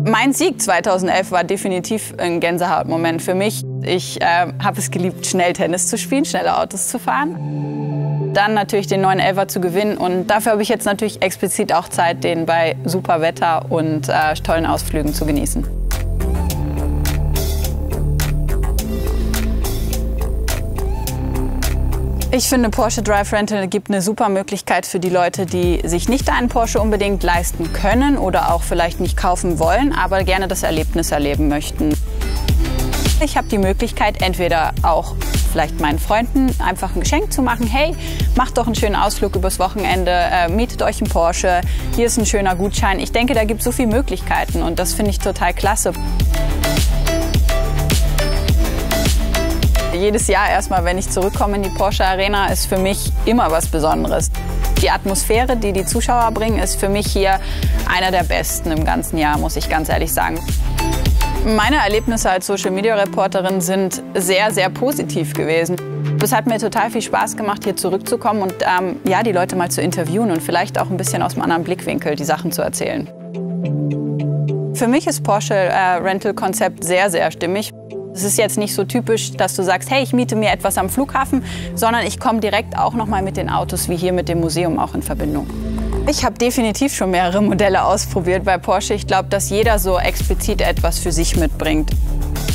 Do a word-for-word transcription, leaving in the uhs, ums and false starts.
Mein Sieg zweitausendelf war definitiv ein Gänsehautmoment für mich. Ich äh, habe es geliebt, schnell Tennis zu spielen, schnelle Autos zu fahren. Dann natürlich den neuen Elfer zu gewinnen und dafür habe ich jetzt natürlich explizit auch Zeit, den bei super Wetter und äh, tollen Ausflügen zu genießen. Ich finde, Porsche Drive Rental gibt eine super Möglichkeit für die Leute, die sich nicht einen Porsche unbedingt leisten können oder auch vielleicht nicht kaufen wollen, aber gerne das Erlebnis erleben möchten. Ich habe die Möglichkeit, entweder auch vielleicht meinen Freunden einfach ein Geschenk zu machen. Hey, macht doch einen schönen Ausflug übers Wochenende, äh, mietet euch einen Porsche, hier ist ein schöner Gutschein. Ich denke, da gibt es so viele Möglichkeiten und das finde ich total klasse. Jedes Jahr erstmal, wenn ich zurückkomme in die Porsche Arena, ist für mich immer was Besonderes. Die Atmosphäre, die die Zuschauer bringen, ist für mich hier einer der besten im ganzen Jahr, muss ich ganz ehrlich sagen. Meine Erlebnisse als Social-Media-Reporterin sind sehr, sehr positiv gewesen. Es hat mir total viel Spaß gemacht, hier zurückzukommen und ähm, ja, die Leute mal zu interviewen und vielleicht auch ein bisschen aus einem anderen Blickwinkel die Sachen zu erzählen. Für mich ist Porsche äh, Rental-Konzept sehr, sehr stimmig. Es ist jetzt nicht so typisch, dass du sagst, hey, ich miete mir etwas am Flughafen, sondern ich komme direkt auch noch mal mit den Autos wie hier mit dem Museum auch in Verbindung. Ich habe definitiv schon mehrere Modelle ausprobiert bei Porsche. Ich glaube, dass jeder so explizit etwas für sich mitbringt.